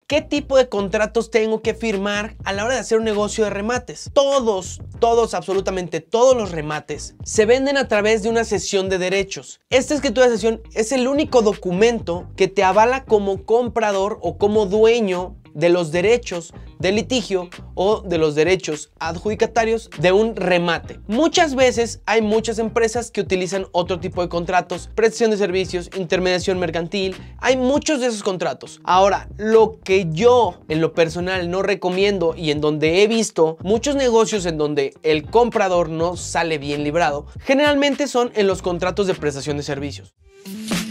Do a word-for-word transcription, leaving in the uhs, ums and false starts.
¿Qué tipo de contratos tengo que firmar a la hora de hacer un negocio de remates? Todos, todos, absolutamente todos los remates se venden a través de una cesión de derechos. Esta escritura de cesión es el único documento que te avala como comprador o como dueño de los derechos de litigio o de los derechos adjudicatarios de un remate. Muchas veces hay muchas empresas que utilizan otro tipo de contratos, prestación de servicios, intermediación mercantil, hay muchos de esos contratos. Ahora, lo que yo en lo personal no recomiendo y en donde he visto muchos negocios en donde el comprador no sale bien librado, generalmente son en los contratos de prestación de servicios.